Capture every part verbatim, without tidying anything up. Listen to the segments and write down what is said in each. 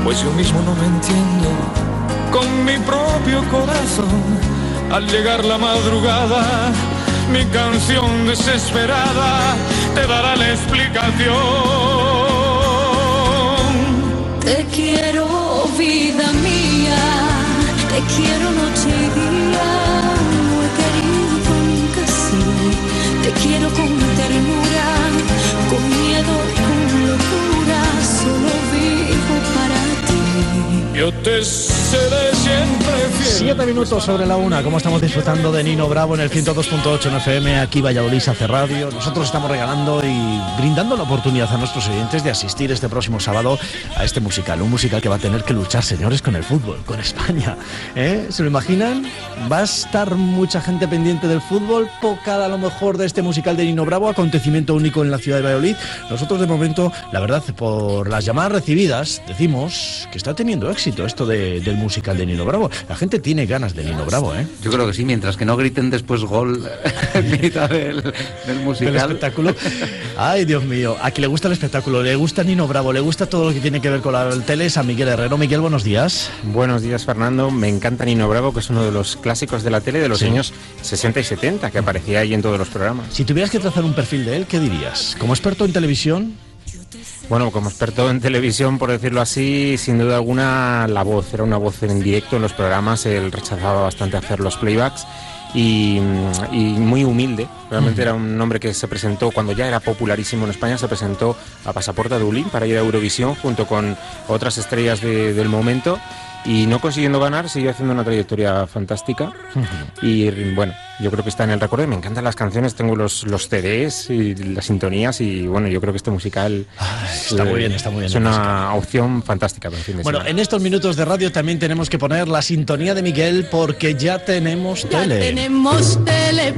pues yo mismo no me entiendo con mi propio corazón. Al llegar la madrugada, mi canción desesperada te dará la explicación. Te quiero, vida mía, te quiero noche y día, no he querido nunca así. Te quiero con ternura, con miedo, con locura, solo vivo para ti. Yo te seré siempre fiel. Siete minutos sobre la una, como estamos disfrutando de Nino Bravo en el ciento dos punto ocho en F M, aquí Valladolid hace radio. Nosotros estamos regalando y brindando la oportunidad a nuestros oyentes de asistir este próximo sábado a este musical, un musical que va a tener que luchar, señores, con el fútbol, con España, ¿eh? ¿Se lo imaginan? Va a estar mucha gente pendiente del fútbol, poca a lo mejor de este musical de Nino Bravo, acontecimiento único en la ciudad de Valladolid. Nosotros de momento, la verdad, por las llamadas recibidas, decimos que está teniendo éxito esto de, del musical de Nino Bravo. La gente tiene ganas de Nino Bravo, ¿eh? Yo creo que sí, mientras que no griten después gol en mitad del, del musical. Del espectáculo. Ay, Dios mío, a quien le gusta el espectáculo, le gusta Nino Bravo, le gusta todo lo que tiene que ver con la tele, es a Miguel Herrero. Miguel, buenos días. Buenos días, Fernando. Me encanta Nino Bravo, que es uno de los clásicos de la tele de los sí. años sesenta y setenta, que aparecía ahí en todos los programas. Si tuvieras que trazar un perfil de él, ¿qué dirías? Como experto en televisión... Bueno, como experto en televisión, por decirlo así, sin duda alguna la voz, era una voz en directo en los programas, él rechazaba bastante hacer los playbacks y, y muy humilde, realmente era un hombre que se presentó, cuando ya era popularísimo en España, se presentó a Pasaporte a Dublín para ir a Eurovisión junto con otras estrellas de, del momento. Y no consiguiendo ganar, siguió haciendo una trayectoria fantástica. Uh-huh. Y bueno, yo creo que está en el recuerdo. Me encantan las canciones, tengo los, los C Ds y las sintonías. Y bueno, yo creo que este musical Ay, está eh, muy bien, está muy bien. Es una musical. opción fantástica para el fin de bueno, semana. En estos minutos de radio también tenemos que poner la sintonía de Miguel, porque ya tenemos ya tele. Tenemos tele.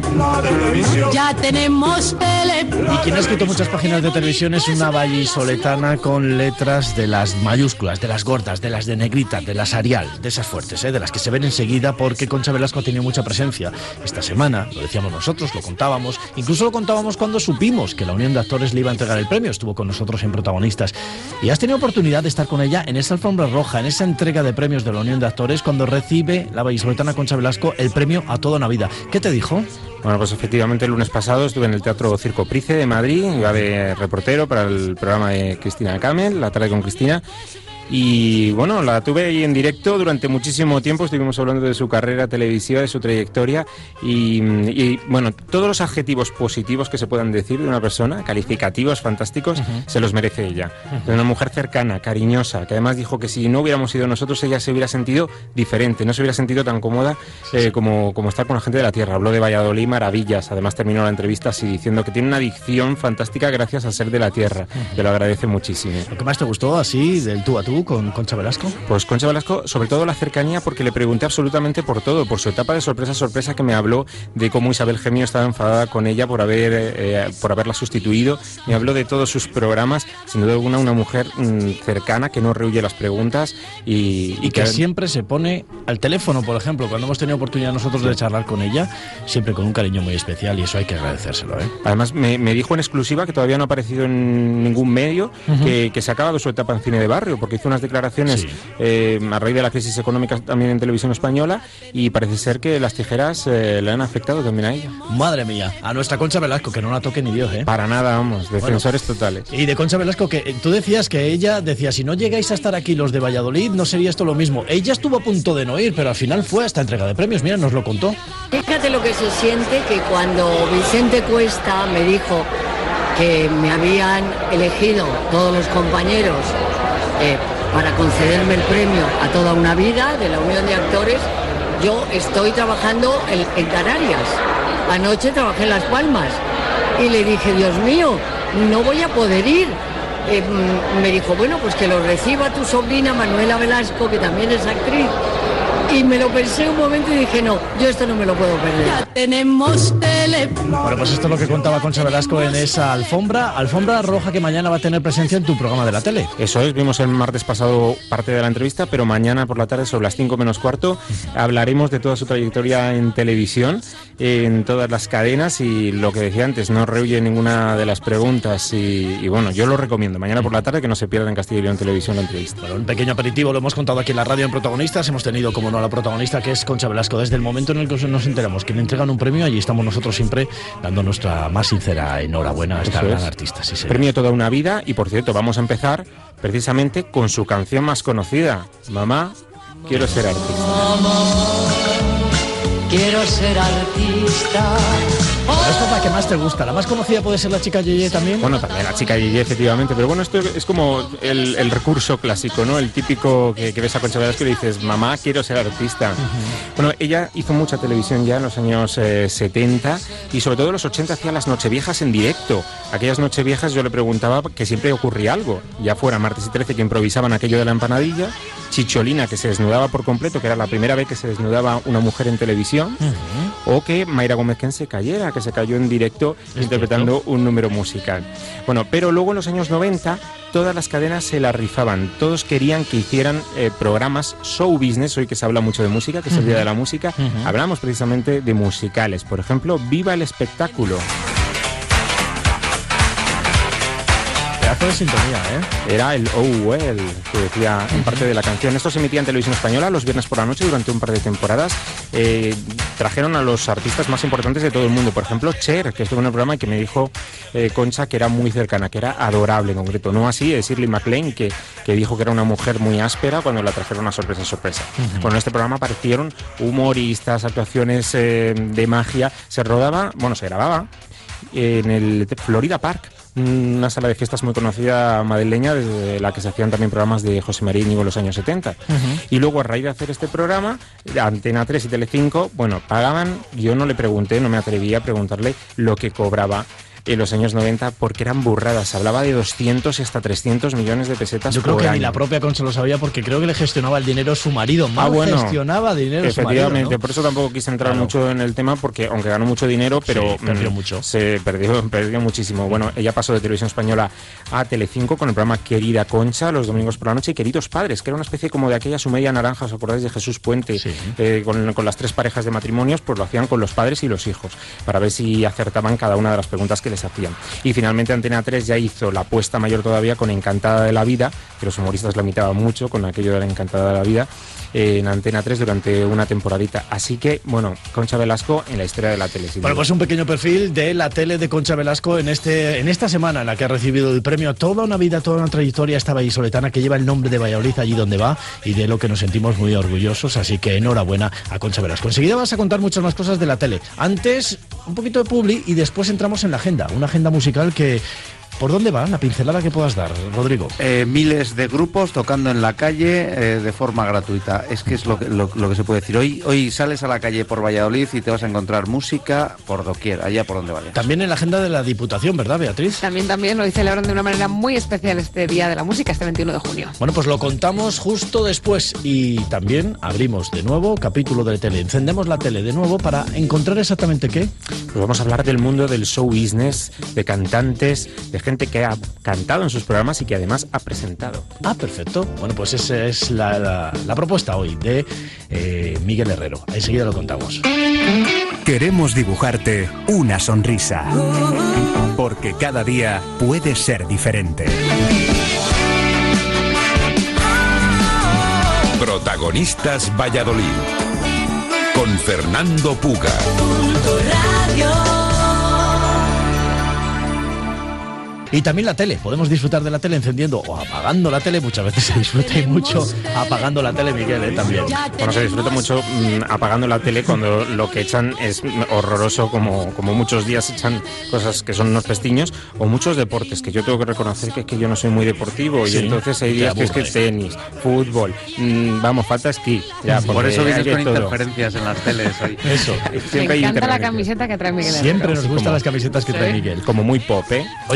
Ya tenemos tele. Y quien ha escrito muchas páginas de televisión es una vallisoletana con letras de las mayúsculas, de las gordas, de las de negrita, de las Arial, de esas fuertes, ¿eh? De las que se ven enseguida, porque Concha Velasco ha tenido mucha presencia esta semana, lo decíamos nosotros, lo contábamos, incluso lo contábamos cuando supimos que la Unión de Actores le iba a entregar el premio, estuvo con nosotros en Protagonistas, y has tenido oportunidad de estar con ella en esa alfombra roja, en esa entrega de premios de la Unión de Actores, cuando recibe la vallisoletana Concha Velasco el premio a toda una vida. ¿Qué te dijo? Bueno, pues efectivamente el lunes pasado estuve en el Teatro Circo Price de Madrid, iba de reportero para el programa de Cristina Camel, La tarde con Cristina. Y bueno, la tuve ahí en directo durante muchísimo tiempo, estuvimos hablando de su carrera televisiva, de su trayectoria y, y bueno, todos los adjetivos positivos que se puedan decir de una persona, calificativos, fantásticos, uh-huh. se los merece ella. Uh-huh. De una mujer cercana, cariñosa, que además dijo que si no hubiéramos sido nosotros, ella se hubiera sentido diferente, no se hubiera sentido tan cómoda eh, como, como estar con la gente de la tierra. Habló de Valladolid, maravillas, además terminó la entrevista así diciendo que tiene una adicción fantástica gracias a ser de la tierra, uh-huh. que lo agradece muchísimo. ¿Lo que más te gustó así, del tú a tú, con Concha Velasco? Pues Concha Velasco, sobre todo la cercanía, porque le pregunté absolutamente por todo, por su etapa de sorpresa sorpresa, que me habló de cómo Isabel Gemio estaba enfadada con ella por haber eh, por haberla sustituido, me habló de todos sus programas, sin duda alguna una mujer mmm, cercana, que no rehuye las preguntas y, y, y que, que siempre se pone al teléfono, por ejemplo, cuando hemos tenido oportunidad nosotros de charlar con ella, siempre con un cariño muy especial, y eso hay que agradecérselo, ¿eh? Además me, me dijo en exclusiva, que todavía no ha aparecido en ningún medio, uh-huh. que, que se ha acabado su etapa en cine de barrio, porque hizo unas declaraciones Sí. eh, a raíz de la crisis económica también en televisión española, y parece ser que las tijeras eh, le han afectado también a ella. Madre mía, a nuestra Concha Velasco, que no la toque ni Dios, ¿eh? Para nada, vamos, defensores bueno, totales. Y de Concha Velasco, que tú decías que ella decía, si no llegáis a estar aquí los de Valladolid, no sería esto lo mismo. Ella estuvo a punto de no ir, pero al final fue a esta entrega de premios, mira, nos lo contó. Fíjate lo que se siente, que cuando Vicente Cuesta me dijo que me habían elegido todos los compañeros eh, para concederme el premio a toda una vida de la Unión de Actores, yo estoy trabajando en, en Canarias. Anoche trabajé en Las Palmas y le dije, Dios mío, no voy a poder ir. Eh, me dijo, bueno, pues que lo reciba tu sobrina Manuela Velasco, que también es actriz. y me lo pensé un momento y dije, no, yo esto no me lo puedo perder. Ya tenemos tele. Bueno, pues esto es lo que contaba Concha Velasco en esa alfombra, alfombra roja que mañana va a tener presencia en tu programa de la tele. Eso es, vimos el martes pasado parte de la entrevista, pero mañana por la tarde sobre las cinco menos cuarto hablaremos de toda su trayectoria en televisión, en todas las cadenas, y lo que decía antes, no rehuye ninguna de las preguntas y, y bueno, yo lo recomiendo, mañana por la tarde que no se pierda en Castilla y León Televisión la entrevista. Bueno, un pequeño aperitivo lo hemos contado aquí en la radio en Protagonistas, hemos tenido como no a la protagonista que es Concha Velasco. Desde el momento en el que nos enteramos que le entregan un premio, allí estamos nosotros siempre dando nuestra más sincera enhorabuena a esta Eso gran es. artista. Sí, Premio Toda una Vida, y por cierto vamos a empezar precisamente con su canción más conocida, Mamá, quiero ser artista. Quiero ser artista. Pero esta es la que más te gusta. La más conocida puede ser la chica Yeye también. Bueno, también la chica Yeye, efectivamente, pero bueno, esto es como el, el recurso clásico, ¿no? El típico que, que ves a Concha Velasco y le dices, mamá, quiero ser artista. Uh-huh. Bueno, ella hizo mucha televisión ya en los años eh, setenta y sobre todo en los ochenta hacía las nocheviejas en directo. Aquellas nocheviejas yo le preguntaba que siempre ocurría algo, ya fuera Martes y trece que improvisaban aquello de la empanadilla, Chicholina que se desnudaba por completo, que era la primera vez que se desnudaba una mujer en televisión, uh-huh. o que Mayra Gómez Ken se cayera, que se cayó en directo ¿Es interpretando cierto? un número musical. Bueno, pero luego en los años noventa todas las cadenas se la rifaban, todos querían que hicieran eh, programas show business, hoy que se habla mucho de música, que es el Día de la Música, uh-huh. hablamos precisamente de musicales, por ejemplo, Viva el Espectáculo. De sintonía, ¿eh? Era el Oh Well, que decía en parte de la canción. Esto se emitía en televisión española los viernes por la noche durante un par de temporadas. Eh, trajeron a los artistas más importantes de todo el mundo. Por ejemplo, Cher, que estuvo en el programa y que me dijo eh, Concha que era muy cercana, que era adorable en concreto. No así es Shirley MacLaine, que, que dijo que era una mujer muy áspera cuando la trajeron a sorpresa, sorpresa. Uh-huh. Bueno, en este programa aparecieron humoristas, actuaciones eh, de magia. Se rodaba, bueno, se grababa en el Florida Park, una sala de fiestas muy conocida madrileña, desde la que se hacían también programas de José María Íñigo en los años setenta. Uh-huh. Y luego, a raíz de hacer este programa, Antena tres y Telecinco, bueno, pagaban, yo no le pregunté, no me atreví a preguntarle lo que cobraba en los años noventa, porque eran burradas. Se hablaba de doscientos y hasta trescientos millones de pesetas Yo creo por que año. Ni la propia Concha lo sabía, porque creo que le gestionaba el dinero su marido. Mal ah, bueno, gestionaba dinero su marido, efectivamente, ¿no? Por eso tampoco quise entrar claro. mucho en el tema, porque aunque ganó mucho dinero, pero sí, perdió mucho. Se perdió, perdió muchísimo. Bueno, ella pasó de Televisión Española a Telecinco con el programa Querida Concha, los domingos por la noche, y Queridos Padres, que era una especie como de aquella su media naranja, ¿os acordáis de Jesús Puente? Sí. Eh, con, con las tres parejas de matrimonios, pues lo hacían con los padres y los hijos, para ver si acertaban cada una de las preguntas que les hacían. Y finalmente Antena tres ya hizo la apuesta mayor todavía con Encantada de la Vida, que los humoristas la imitaban mucho con aquello de la Encantada de la Vida, eh, en Antena tres durante una temporadita. Así que, bueno, Concha Velasco en la historia de la tele. Bueno, pues un pequeño perfil de la tele de Concha Velasco en este en esta semana en la que ha recibido el premio Toda una Vida, toda una trayectoria, esta vallisoletana que lleva el nombre de Valladolid allí donde va, y de lo que nos sentimos muy orgullosos. Así que enhorabuena a Concha Velasco. Enseguida vas a contar muchas más cosas de la tele. Antes, un poquito de publi y después entramos en la agenda, una agenda musical que... ¿Por dónde va la pincelada que puedas dar, Rodrigo? Eh, miles de grupos tocando en la calle eh, de forma gratuita. Es que es lo que, lo, lo que se puede decir. Hoy, hoy sales a la calle por Valladolid y te vas a encontrar música por doquier, allá por donde vayas. También en la agenda de la Diputación, ¿verdad, Beatriz? También, también lo celebran de una manera muy especial este Día de la Música, este veintiuno de junio. Bueno, pues lo contamos justo después, y también abrimos de nuevo capítulo de tele. Encendemos la tele de nuevo para encontrar exactamente qué. Pues vamos a hablar del mundo del show business, de cantantes, de gente que ha cantado en sus programas y que además ha presentado. Ah, perfecto. Bueno, pues esa es la, la, la propuesta hoy de eh, Miguel Herrero. Enseguida lo contamos. Queremos dibujarte una sonrisa, porque cada día puede ser diferente. Protagonistas Valladolid, con Fernando Puga. Y también la tele, podemos disfrutar de la tele encendiendo o apagando la tele. Muchas veces se disfruta y mucho apagando la tele, Miguel, ¿eh? También. Bueno, se disfruta mucho mmm, apagando la tele cuando lo que echan es horroroso, como, como muchos días echan cosas que son unos pestiños, o muchos deportes, que yo tengo que reconocer que es que yo no soy muy deportivo, sí, y entonces hay días que es que tenis, fútbol, mmm, vamos, falta esquí. Ya, por eso vienes con todo. Interferencias en las teles hoy. Eso. Me encanta la camiseta que trae Miguel. Siempre nos gustan como, las camisetas que trae sí. Miguel. Como muy pop, ¿eh? Oye, Miguel,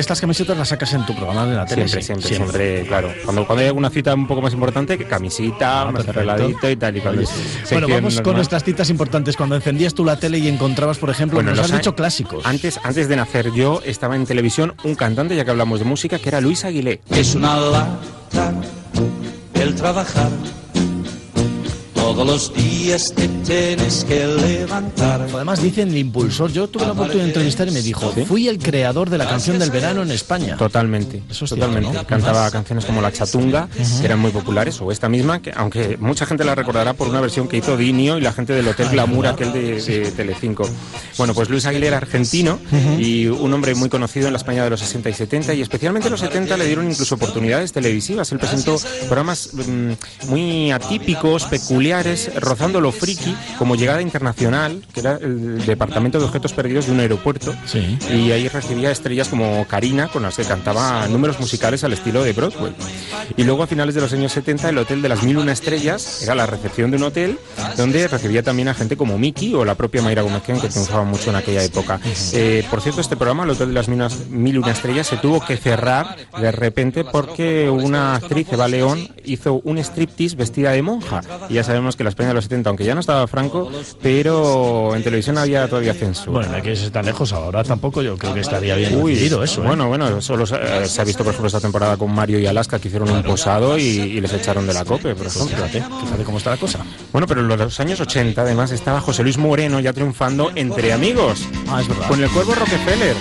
estas camisetas las sacas en tu programa de la tele. Siempre, sí, siempre, siempre, siempre, claro. Cuando, cuando hay alguna cita un poco más importante, que camisita, Ah, más perfecto. arregladito y tal. Y cuando Oye, se bueno, vamos normal. con nuestras citas importantes. Cuando encendías tú la tele y encontrabas, por ejemplo, Bueno, nos los has a- dicho clásicos. Antes, antes de nacer yo, estaba en televisión un cantante, ya que hablamos de música, que era Luis Aguilé. Es una lata el trabajar. Todos los días te tienes que levantar. Además dicen el impulsor. Yo tuve la oportunidad de entrevistar y me dijo, fui el creador de la canción del verano en España. Totalmente, Eso es totalmente. cierto, ¿no? Cantaba canciones como La Chatunga, que eran muy populares, o esta misma, que aunque mucha gente la recordará por una versión que hizo Dinio y la gente del Hotel Glamour, aquel de, de Telecinco. Bueno, pues Luis Aguilé era argentino y un hombre muy conocido en la España de los sesenta y setenta, y especialmente en los setenta le dieron incluso oportunidades televisivas. Él presentó programas mmm, muy atípicos, peculiares, rozando lo friki, como Llegada Internacional, que era el departamento de objetos perdidos de un aeropuerto, Sí. y ahí recibía estrellas como Karina, con las que cantaba números musicales al estilo de Broadway. Y luego a finales de los años setenta el Hotel de las Mil Una Estrellas era la recepción de un hotel donde recibía también a gente como Miki o la propia Mayra Gómez, que triunfaba mucho en aquella época. Eh, por cierto, este programa, el Hotel de las Mil Una- Mil Una Estrellas, se tuvo que cerrar de repente porque una actriz, Eva León, hizo un striptease vestida de monja. Y ya sabemos que la España de los setenta, aunque ya no estaba Franco, pero en televisión había todavía censura. Bueno, no hay que irse tan lejos. Ahora tampoco yo creo que estaría bien Uy, decidido eso. ¿eh? Bueno, bueno, solo se, eh, se ha visto, por ejemplo, esta temporada con Mario y Alaska, que hicieron un posado y, y les echaron de la COPE, por ejemplo. Fíjate, fíjate cómo está la cosa. Bueno, pero en los años ochenta, además, estaba José Luis Moreno ya triunfando Entre Amigos, Ah, es verdad. con el Cuervo Rockefeller.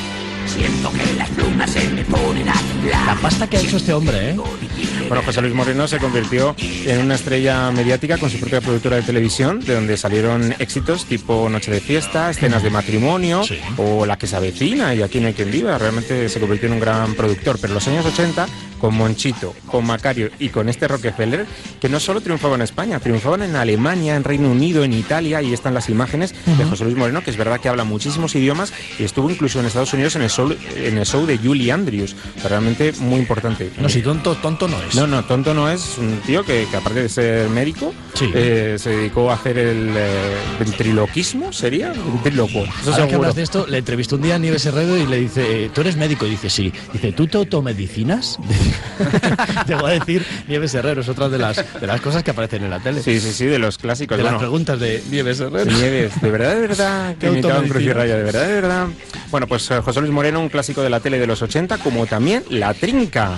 La pasta que ha hecho este hombre, ¿eh? Bueno, José Luis Moreno se convirtió en una estrella mediática con su propia productora de televisión, de donde salieron éxitos tipo Noche de Fiesta, Escenas de Matrimonio, Sí. o La que se avecina y Aquí no hay quien viva. Realmente se convirtió en un gran productor. Pero en los años ochenta, con Monchito, con Macario y con este Rockefeller, que no solo triunfaban en España, triunfaban en Alemania, en Reino Unido, en Italia. Y están las imágenes de José Luis Moreno, que es verdad que habla muchísimos idiomas y estuvo incluso en Estados Unidos en el show, en el show de Julie Andrews. Realmente muy importante. No, si tonto, tonto no es. No, no, tonto no es. Un tío que, que aparte de ser médico, Sí. eh, se dedicó a hacer el eh, ventriloquismo, ¿sería? Ventríloco. Eso Ahora que seguro. hablas de esto, le entrevistó un día a Nieves Herrero y le dice, eh, ¿tú eres médico? Y dice, sí. Dice, ¿tú te automedicinas? Te voy a decir, Nieves Herrero es otra de las, de las cosas que aparecen en la tele. Sí, sí, sí, de los clásicos. De bueno, las preguntas de Nieves Herrero. Nieves, de verdad, de verdad, que Qué imitaban Cruz y automedicina. Raya, de verdad, de verdad. Bueno, pues eh, José Luis Moreno, un clásico de la tele de los ochenta, como también La Trinca.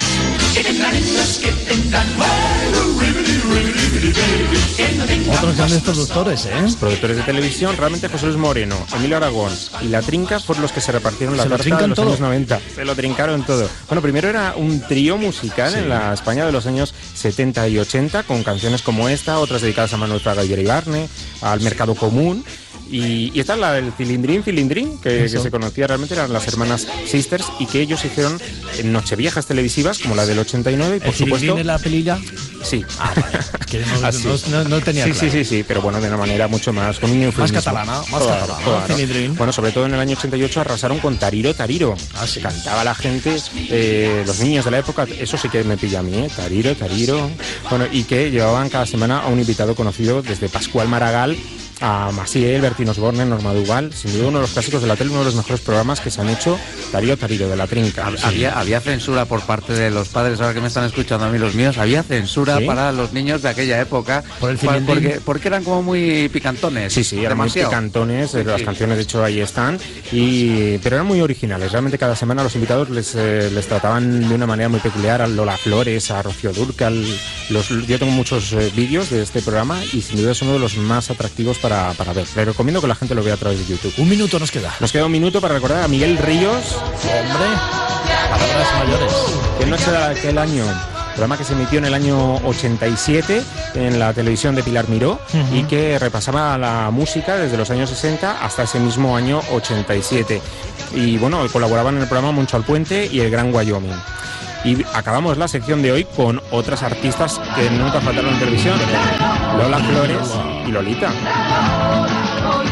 Otros grandes productores, ¿eh? Productores de televisión, realmente José Luis Moreno, Emilio Aragón y La Trinca fueron los que se repartieron la ¿Se lo tarta trincan de los todo? años noventa. Se lo trincaron todo. Bueno, primero era un trío musical Sí. en la España de los años setenta y ochenta, con canciones como esta, otras dedicadas a Manuel Fraga y Iribarne, al Mercado Común. Y, y esta es la del Cilindrín, Cilindrín, que, que Eso. se conocía realmente, eran las hermanas Sisters, y que ellos hicieron en Nocheviejas televisivas, como la del ochenta y nueve, y por ¿El Cilindrín supuesto... en la pelilla? Sí. Ah, vale. Es que no, Así. no, no, no tenía Sí, claro. sí, sí, sí, pero bueno, de una manera mucho más, con un eufemismo. catalana, más Claro, catalana, claro. Cilindrín. Bueno, sobre todo en el año ochenta y ocho arrasaron con Tariro, Tariro. Ah, sí. Cantaba la gente, eh, los niños de la época, eso sí que me pilla a mí, ¿eh? Tariro, Tariro. Bueno, y que llevaban cada semana a un invitado conocido, desde Pascual Maragall a Maciel, Bertín Osborne, Norma Duval, sin duda uno de los clásicos de la tele, uno de los mejores programas que se han hecho, Tariro, Tariro, de La Trinca. Hab- Había, había censura por parte de los padres, ahora que me están escuchando a mí los míos, había censura ¿Sí? para los niños de aquella época. Por el Pa- cilindrín. porque, porque eran como muy picantones. Sí, sí, eran muy demasiado. picantones, eh, Sí, las sí. canciones de hecho ahí están, y, pero eran muy originales. Realmente cada semana los invitados les, eh, les trataban de una manera muy peculiar, a Lola Flores, a Rocío Dúrcal. Los, yo tengo muchos eh, vídeos de este programa y sin duda es uno de los más atractivos para, para ver. Le recomiendo que la gente lo vea a través de YouTube. Un minuto nos queda. Nos queda un minuto para recordar a Miguel Ríos, Hombre, palabras mayores. que noche de aquel año. Programa que se emitió en el año ochenta y siete en la televisión de Pilar Miró, y que repasaba la música desde los años sesenta hasta ese mismo año ochenta y siete. Y bueno, colaboraban en el programa Moncho Alpuente y El Gran Wyoming. Y acabamos la sección de hoy con otras artistas que nunca faltaron en televisión: Lola Flores y Lolita.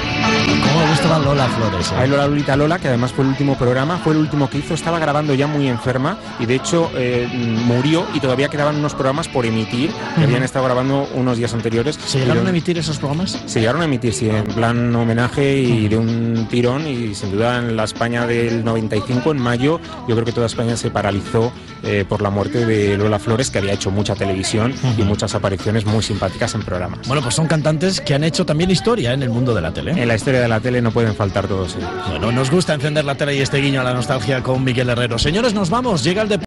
¿Cómo me gustaba Lola Flores? ¿eh? Ahí Lola Lolita Lola, que además fue el último programa, fue el último que hizo, estaba grabando ya muy enferma y de hecho eh, murió y todavía quedaban unos programas por emitir que uh-huh. habían estado grabando unos días anteriores. ¿Se llegaron a emitir esos programas? Se llegaron a emitir, sí, en plan homenaje y uh-huh. de un tirón, y sin duda en la España del noventa y cinco, en mayo, yo creo que toda España se paralizó eh, por la muerte de Lola Flores, que había hecho mucha televisión uh-huh. y muchas apariciones muy simpáticas en programas. Bueno, pues son cantantes que han hecho también historia en el mundo de la tele. En la historia de la tele no pueden faltar todos ellos. Bueno, nos gusta encender la tele y este guiño a la nostalgia con Miguel Herrero. Señores, nos vamos, llega el deporte.